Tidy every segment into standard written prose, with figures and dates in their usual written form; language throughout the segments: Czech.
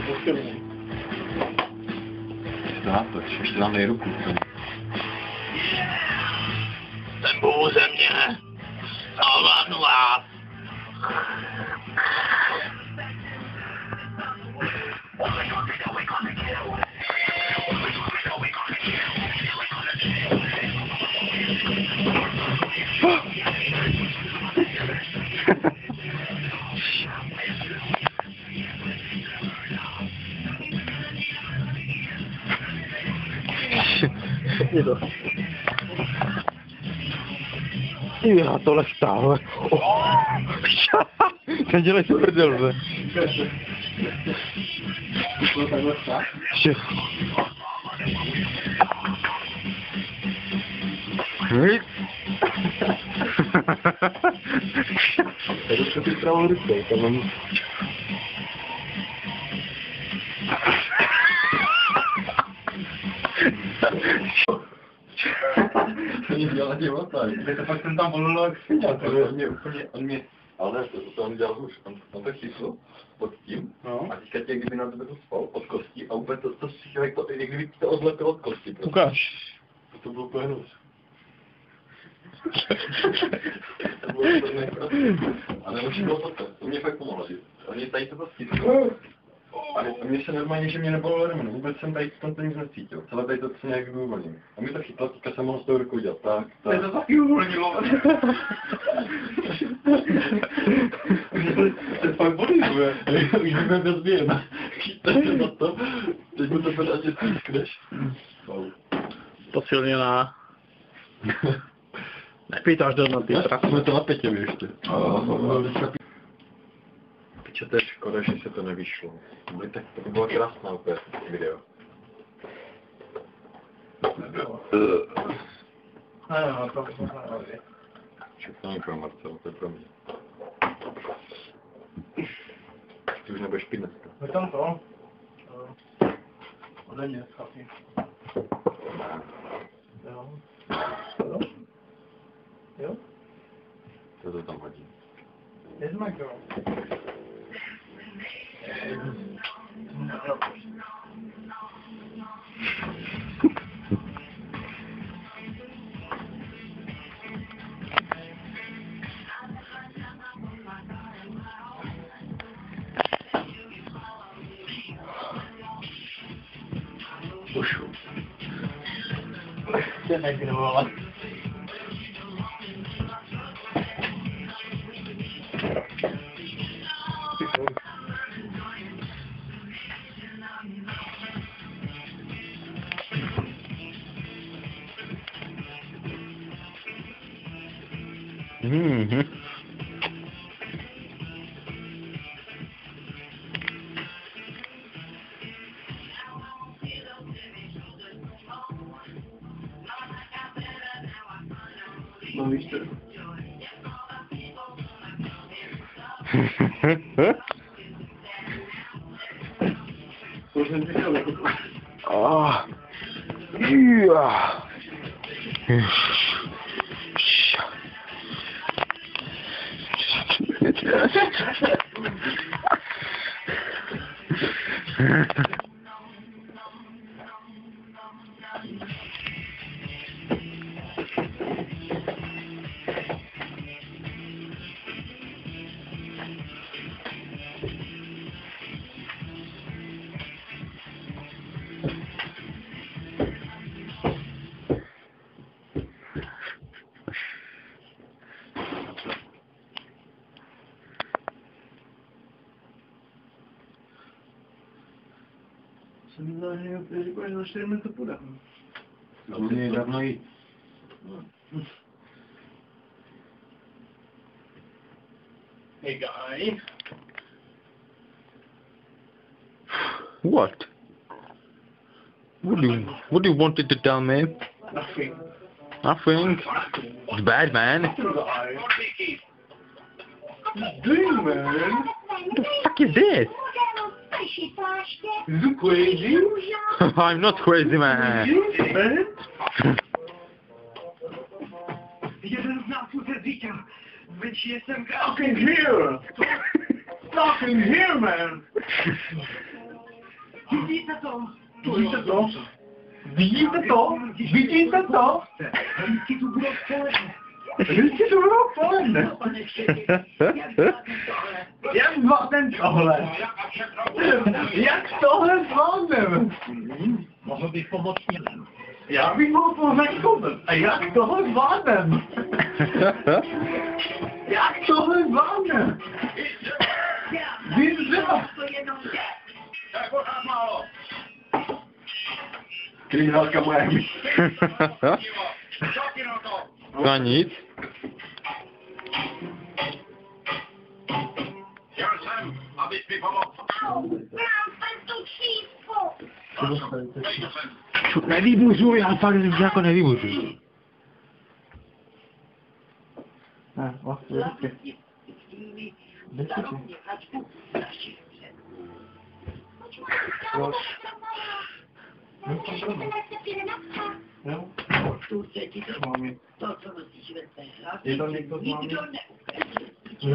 Zátoč, ještě tam dej ruku. Jsem bůh země. Ovládnu vás. Já tohle stále. Nedělej si prdel, ne? Jdu se ty pravou rukou, tam mám... To mě dělá divota. To pak jsem tam volil jak svině. On mě, ale to on dělal už, on tak chytl pod tím, no. A teďka tě, kdyby na tebe to spal pod kostí a úplně to si člověk, jak kdyby to odlepil od kosti. Prostě. Ukáž. To bylo úplně hnus. To bylo úplně krásný. Ale už bylo to mě fakt pomohlo, že oni tady to prostě ale mně se normálně, že mě nebolelo rameno, vůbec jsem tady v tom nic necítil, celé tady to se nějak uvolnil. A mi to chytlo, teďka jsem mohl s tou rukou dělat, tak. Mě to taky uvolnilo. To je fakt bolí, už bych bez věn. Chyťte se na to, teď mu to bude ať pískneš. Posilněná. Nepýtáš do na ty trasy. Jsme to na Petěvi ještě. Piče, to je škoda, že se to nevyšlo. To bylo krásná úplně video. Nebylo. Ne, to je. Všechno není pro Marcel, to je pro mě. Ty už nebudeš pít dneska. Je tam to? Ode mě, chlapi. Ne. Jo. Jo? Jo? Co to tam hodí? Vezme to. Už. Chce negrovat. No víš to. To už neviděl jako to. Jsem říkal, že za 4 minuty půjde. No, mě dávno jít. Hey guy. What? What do you want it to tell me? Nothing. Nothing. It's bad, man. What you doing, man? What the fuck is this? Is you crazy? I'm not crazy, man. Man? Jeden z nas uderzycia. Być jestem Fucking here! Fucking here, man! Vidíte to? Vidíte to? Vidíte to? Vidíte to? Vždycky tu budou spolené. Vždycky to bylo poledne. Pane Štěpě, jak zvládnem tohle? Jak zvládnem tohle? Jak tohle zvládnem? Mohl bych pomoct mělem. Já bych mohl poznat koupit. A jak tohle zvládnem? Jak tohle zvládnem? Víš, že? To jenom je. Kriminálka moja. No nic. Chtěl jsem, abys mi pomohl. Nevybuřuj, já fakt jako nevybuřuj. Ne, vlastně vždycky. Jo? Tu se ti to, Mami. to, co nosíš ve své hlavě, Je tam někdo s vámi? nikdo neukáže.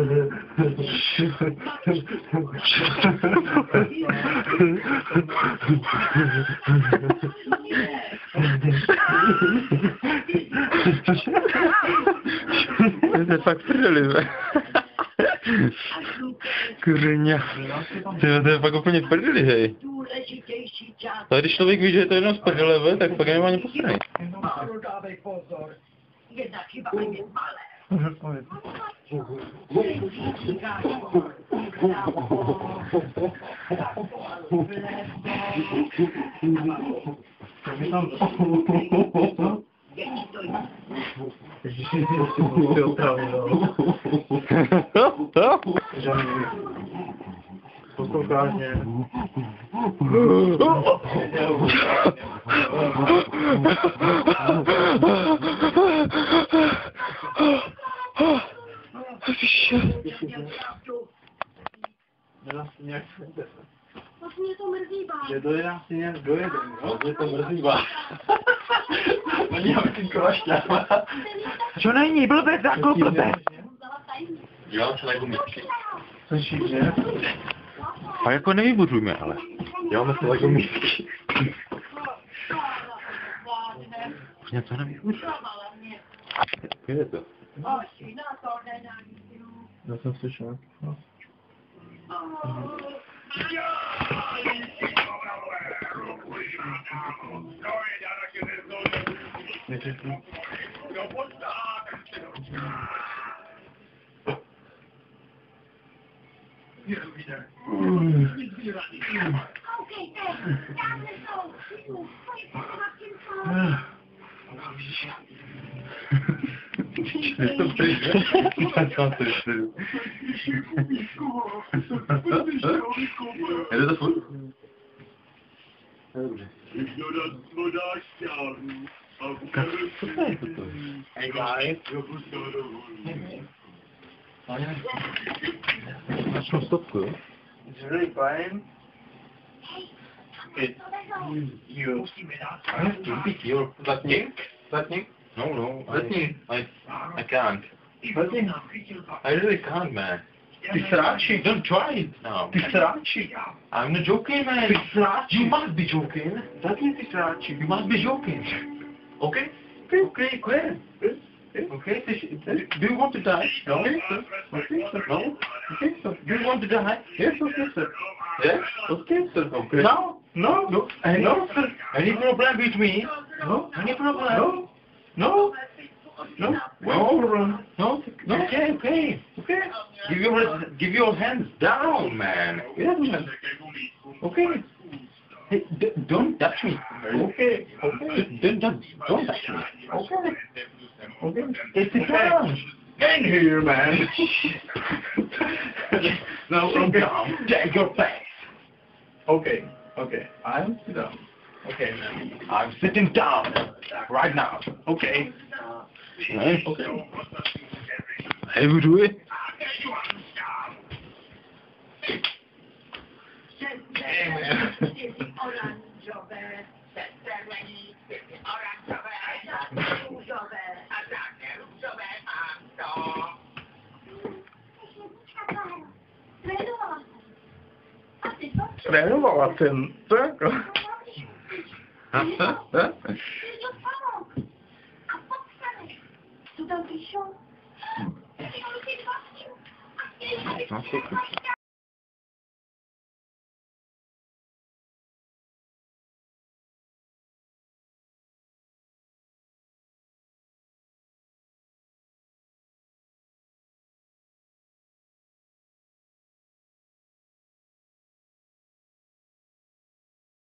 To je fakt prdeli, Kurňa. To je fakt úplně prdeli, hej. Důležitější část. Ale když člověk ví, že je to jenom z prdele, tak pak nemá ani posraný. Málo dávej pozor. Jedna chyba a je malé. Posloucháš mě? Nějak Vlastně to mrzí vás. že dojede si nějak dojede, jo? Mě to mrzí vás. Oni já myslím kovašťáva. Čo není, blbec, jako blbec. Dívám se na gumičky. Slyšíš, že? A jako nevybuřujme, ale. Díváme se na gumičky. Už něco nevybuřuje. Kde je to? Já jsem slyšel. Jde to furt? Dobře. Hey guys. Začnu stopku, jo? It's really fine. It's you. You're zatím? Zatím? No, I can't. Zatím. I really can't, man. Ty sráči. Don't try it. No. Ty sráči. I'm not joking, man. Ty sráči. You must be joking. Zatím ty sráči. You must be joking. Okay? Okay, clear. Okay, do you want to die? No? Okay, sir. Okay, sir. No? Okay, sir. Do you want to die? Yes, okay, sir. Yes? Okay, sir. Okay. No, no, No, no, sir. Any problem with me? No, Any problem? no, no, no, No, no, okay. Give your hands down, man. Yes, man. Okay. Hey, don't touch me. okay, Don't touch me. Okay. okay. It's a challenge. In here, man. No, down. Take your place. Okay, okay. I'm sit down. Okay, man. I'm sitting down right now. Okay. Ne? Okay. Nevybuřuj. Hey, man. Jmenovala se. A ty to trénovala ten, to jako... Tu tam prišiel? No, super.